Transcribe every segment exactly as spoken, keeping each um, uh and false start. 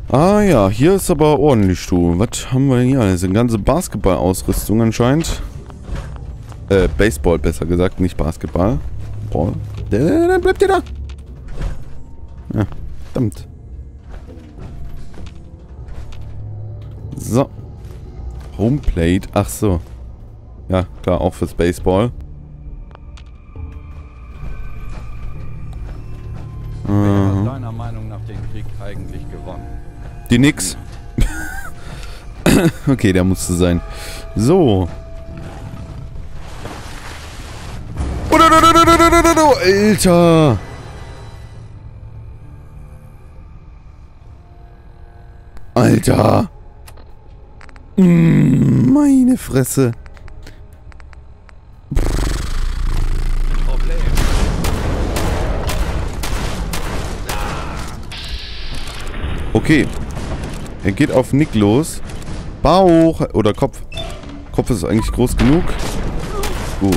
Ah ja, hier ist aber ordentlich, du. Was haben wir denn hier? Das ist eine ganze Basketball-Ausrüstung anscheinend. Äh, Baseball besser gesagt, nicht Basketball. Ball. Dann bleibt ihr da. Ja, verdammt. So. Homeplate. Ach so. Ja, klar, auch fürs Baseball. Wer hat deiner Meinung nach den Krieg eigentlich gewonnen? Die nix. Okay, der musste sein. So. Alter. Alter. Mm, meine Fresse. Okay. Er geht auf Nick los. Bauch. Oder Kopf. Kopf ist eigentlich groß genug. Gut.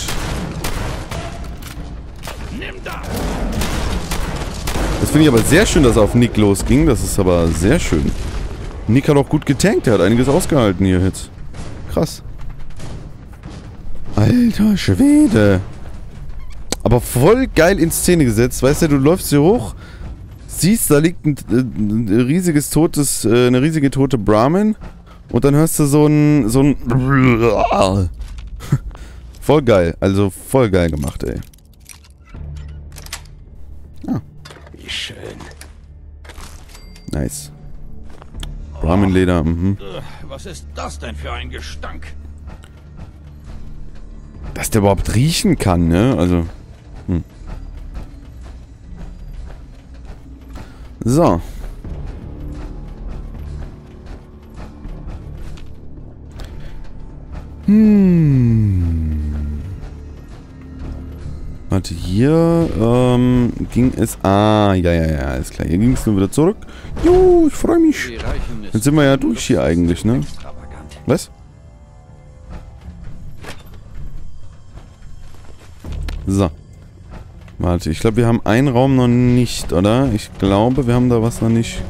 Das finde ich aber sehr schön, dass er auf Nick losging. Das ist aber sehr schön. Nick hat auch gut getankt. Der hat einiges ausgehalten hier jetzt. Krass. Alter Schwede. Aber voll geil in Szene gesetzt. Weißt du, du läufst hier hoch, siehst, da liegt ein, ein riesiges totes, eine riesige tote Brahmin und dann hörst du so ein, so ein voll geil. Also voll geil gemacht, ey. Ja. Wie schön. Nice. Brahmin-Leder, mhm. Was ist das denn für ein Gestank? Dass der überhaupt riechen kann, ne? Also. Hm. So. Hm. Warte, hier ähm, ging es... Ah, ja, ja, ja, alles klar. Hier ging es nur wieder zurück. Jo, ich freue mich. Jetzt sind wir ja durch hier eigentlich, ne? Was? So. Warte, ich glaube, wir haben einen Raum noch nicht, oder? Ich glaube, wir haben da was noch nicht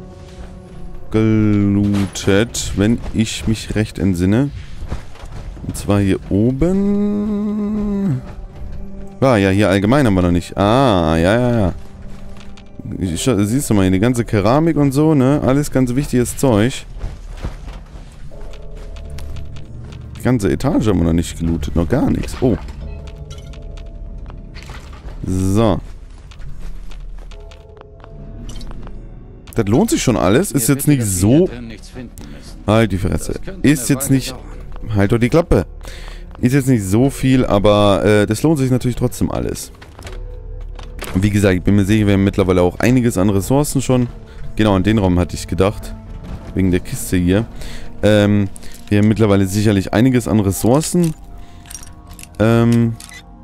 gelootet, wenn ich mich recht entsinne. Und zwar hier oben. Ah, ja, hier allgemein haben wir noch nicht. Ah, ja, ja, ja. Ich, siehst du mal, hier die ganze Keramik und so, ne? Alles ganz wichtiges Zeug. Die ganze Etage haben wir noch nicht gelootet, noch gar nichts. Oh. So. Das lohnt sich schon alles. Ist jetzt nicht so... Halt die Fresse. Ist jetzt nicht... Halt doch die Klappe. Ist jetzt nicht so viel, aber äh, das lohnt sich natürlich trotzdem alles. Und wie gesagt, ich bin mir sicher, wir haben mittlerweile auch einiges an Ressourcen schon. Genau, in den Raum hatte ich gedacht. Wegen der Kiste hier. Ähm, wir haben mittlerweile sicherlich einiges an Ressourcen. Ähm...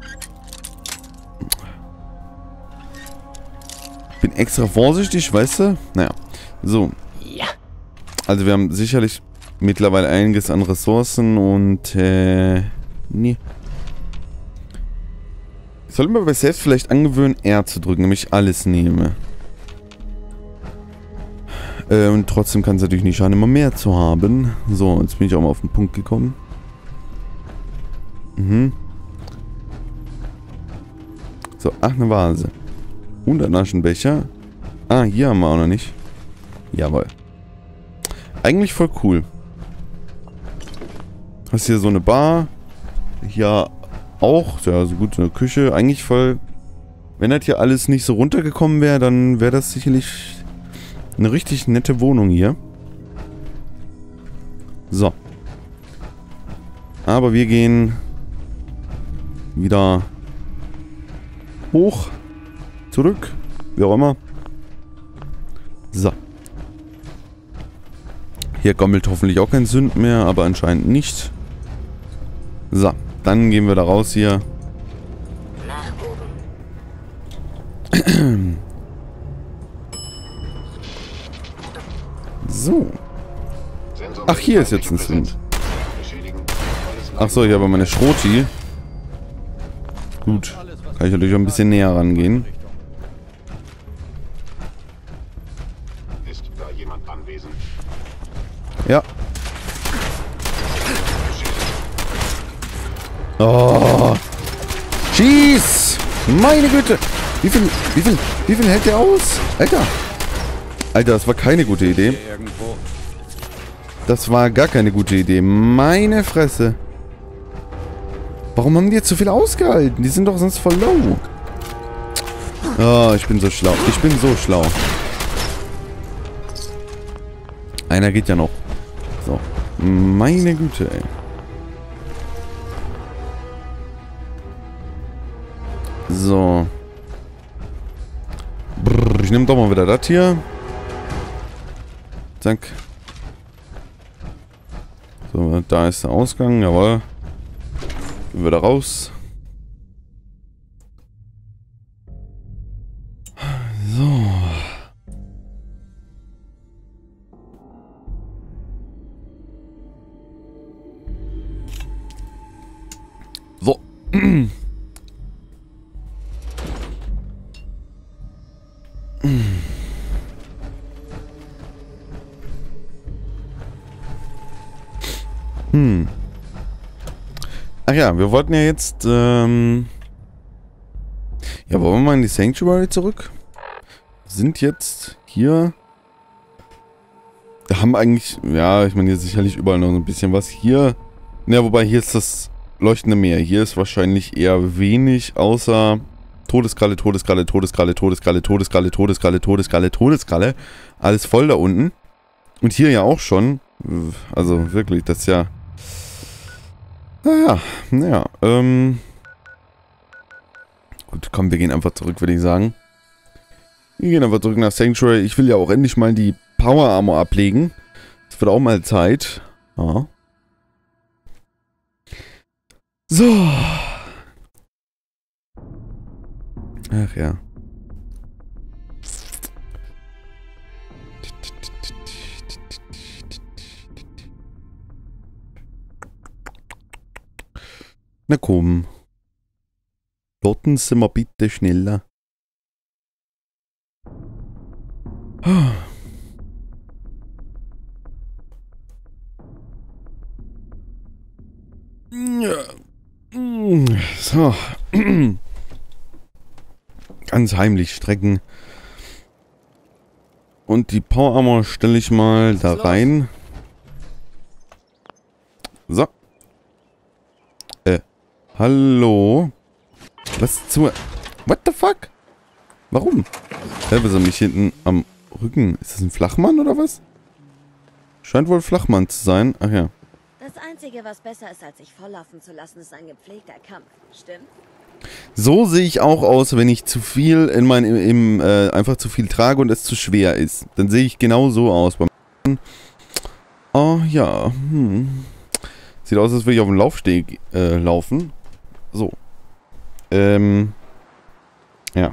Bin extra vorsichtig, weißt du? Naja. So. Ja. Also wir haben sicherlich mittlerweile einiges an Ressourcen und äh. Nee. Ich sollte mir bei selbst vielleicht angewöhnen, R zu drücken, damit ich alles nehme. Äh, und trotzdem kann es natürlich nicht schaden, immer mehr zu haben. So, jetzt bin ich auch mal auf den Punkt gekommen. Mhm. So, ach, eine Vase. Und ein Aschenbecher. Ah, hier haben wir auch noch nicht. Jawohl. Eigentlich voll cool. Hast hier so eine Bar. Hier auch. Ja, so gut, so eine Küche. Eigentlich voll... Wenn das hier alles nicht so runtergekommen wäre, dann wäre das sicherlich eine richtig nette Wohnung hier. So. Aber wir gehen wieder hoch. Zurück. Wie auch immer. So. Hier gammelt hoffentlich auch kein Sünd mehr, aber anscheinend nicht. So. Dann gehen wir da raus hier. So. Ach, hier ist jetzt ein Sünd. Ach so, ich habe meine Schroti. Gut. Kann ich natürlich auch ein bisschen näher rangehen. Ist da jemand anwesend? Ja. Oh. Schieß! Meine Güte! Wie viel, wie viel, wie viel hält der aus? Alter! Alter, das war keine gute Idee. Das war gar keine gute Idee. Meine Fresse. Warum haben die jetzt so viel ausgehalten? Die sind doch sonst voll low. Oh, ich bin so schlau. Ich bin so schlau. Einer geht ja noch. So. Meine Güte, ey. So. Brrr, ich nehme doch mal wieder das hier. Zack. So, da ist der Ausgang, jawohl. Gehen wir da raus. So. So. Hm. Ach ja, wir wollten ja jetzt, ähm... ja, wollen wir mal in die Sanctuary zurück? Sind jetzt hier... Wir haben eigentlich... Ja, ich meine, hier ist sicherlich überall noch ein bisschen was. Hier... Ja, wobei hier ist das leuchtende Meer. Hier ist wahrscheinlich eher wenig, außer... Todeskralle, Todeskralle, Todeskralle, Todeskralle, Todeskralle, Todeskralle, Todeskralle, Todeskralle. Alles voll da unten. Und hier ja auch schon. Also wirklich, das ist ja... Naja, naja, ähm... Gut, komm, wir gehen einfach zurück, würde ich sagen. Wir gehen einfach zurück nach Sanctuary. Ich will ja auch endlich mal die Power Armor ablegen. Das wird auch mal Zeit. Ja. So. Ach ja. Na komm. Warten Sie mal bitte schneller. So. Ganz heimlich strecken. Und die Power Armor stelle ich mal da rein. So. Äh. Hallo? Was zur... What the fuck? Warum? Hä, was ist mich hinten am Rücken? Ist das ein Flachmann oder was? Scheint wohl Flachmann zu sein. Ach ja. Das Einzige, was besser ist, als sich volllaufen zu lassen, ist ein gepflegter Kampf. Stimmt? So sehe ich auch aus, wenn ich zu viel in mein... Im, im, äh, einfach zu viel trage und es zu schwer ist. Dann sehe ich genau so aus. Oh ja. Hm. Sieht aus, als würde ich auf dem Laufsteg äh, laufen. So. Ähm. Ja.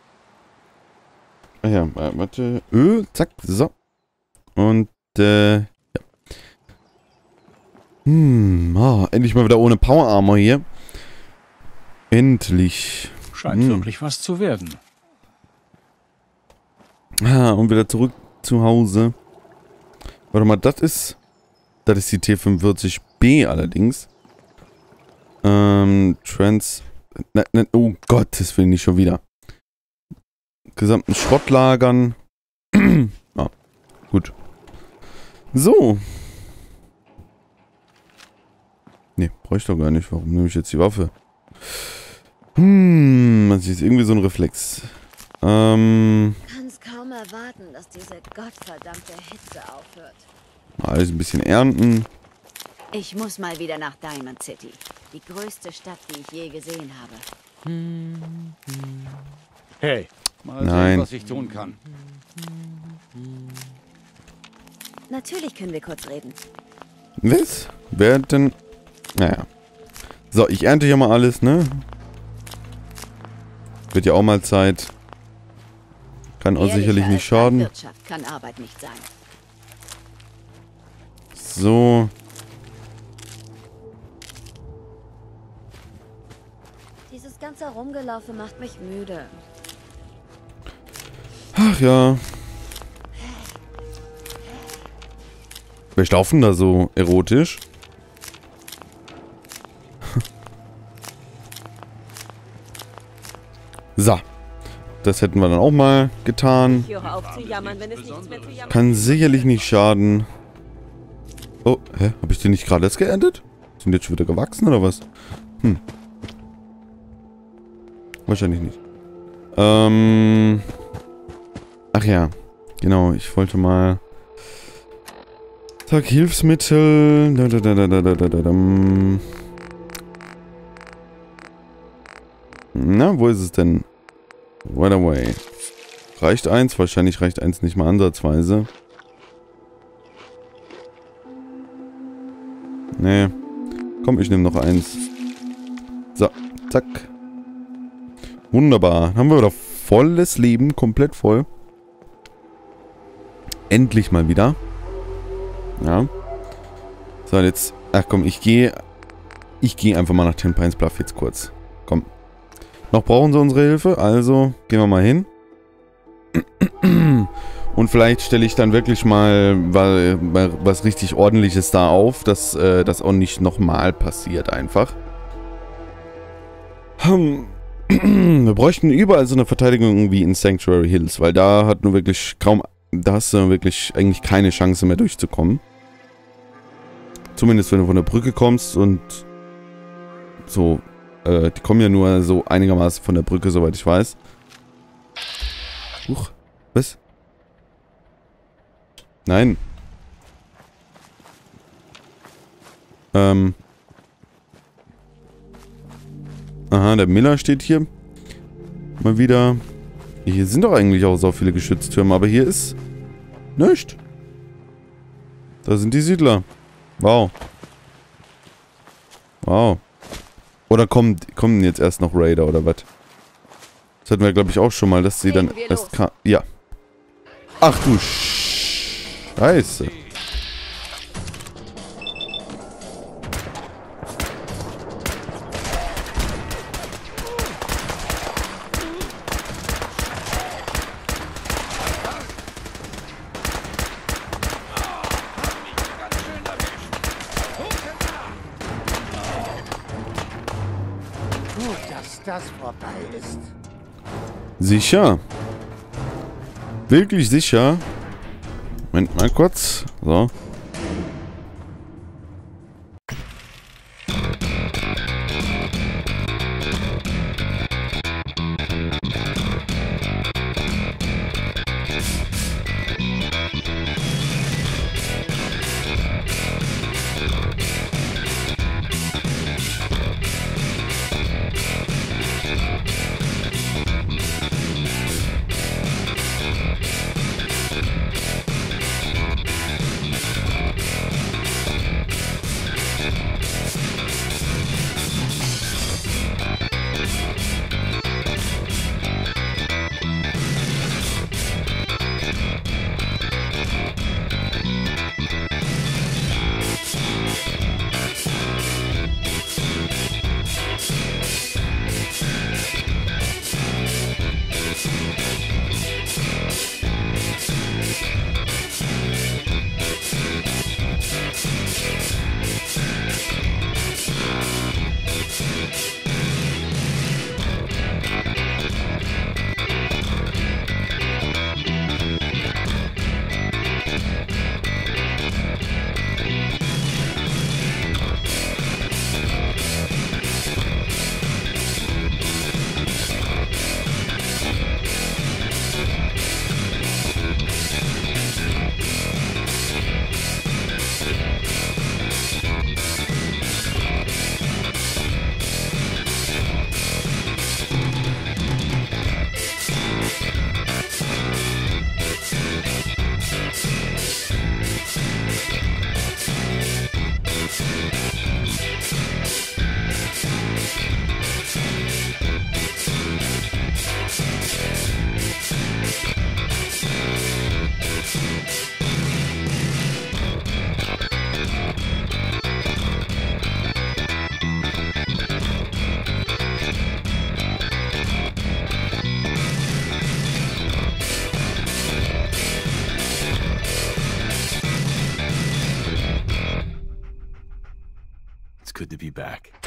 Ach ja, warte. Ö, zack, so. Und, äh, ja. Hm, oh, endlich mal wieder ohne Power Armor hier. Endlich. Scheint hm. wirklich was zu werden. Ah, und wieder zurück zu Hause. Warte mal, das ist... Das ist die T fünfundvierzig B allerdings. Ähm, Trans... Ne, ne, oh Gott, das will ich nicht schon wieder. Gesamten Schrottlagern. Ah, gut. So. Ne, brauche ich doch gar nicht. Warum nehme ich jetzt die Waffe? Hm, das ist irgendwie so ein Reflex. Ähm. Kann's kaum erwarten, dass diese gottverdammte Hitze aufhört. Alles ein bisschen ernten. Ich muss mal wieder nach Diamond City. Die größte Stadt, die ich je gesehen habe. Hey. Mal Nein. sehen, was ich tun kann. Natürlich können wir kurz reden. Was? Wer denn? Naja. So, ich ernte hier mal alles, ne? Wird ja auch mal Zeit. Kann auch sicherlich nicht schaden. Wirtschaft kann Arbeit nicht sein. So. Dieses ganze Rumgelaufe macht mich müde. Ach ja. Wer laufen da so erotisch? So. Das hätten wir dann auch mal getan. Kann sicherlich nicht schaden. Oh, hä? Habe ich den nicht gerade erst geerntet? Sind die jetzt schon wieder gewachsen oder was? Hm. Wahrscheinlich nicht. Ähm. Ach ja. Genau, ich wollte mal... Tag Hilfsmittel. Da, da, da, da, da, da, da, da. Na, wo ist es denn? Right away. Reicht eins? Wahrscheinlich reicht eins nicht mal ansatzweise. Nee. Komm, ich nehme noch eins. So, zack. Wunderbar. Haben wir wieder volles Leben, komplett voll. Endlich mal wieder. Ja. So, jetzt... Ach komm, ich gehe... Ich gehe einfach mal nach Ten Pines Bluff jetzt kurz. Komm. Noch brauchen sie unsere Hilfe, also gehen wir mal hin. Und vielleicht stelle ich dann wirklich mal was richtig Ordentliches da auf, dass äh, das auch nicht nochmal passiert einfach. Hm. Wir bräuchten überall so eine Verteidigung wie in Sanctuary Hills, weil da hat nur wirklich kaum... Da hast du wirklich eigentlich keine Chance mehr durchzukommen. Zumindest wenn du von der Brücke kommst und so... Äh, die kommen ja nur so einigermaßen von der Brücke, soweit ich weiß. Huch. Was? Nein. Ähm. Aha, der Miller steht hier. Mal wieder. Hier sind doch eigentlich auch so viele Geschütztürme, aber hier ist nichts. Da sind die Siedler. Wow. Wow. Oder kommen, kommen jetzt erst noch Raider oder was? Das hatten wir, glaube ich, auch schon mal, dass sie dann erst kam. Ja. Ach du Scheiße. Das vorbei ist. Sicher. Wirklich sicher. Moment mal kurz. So. It's good to be back.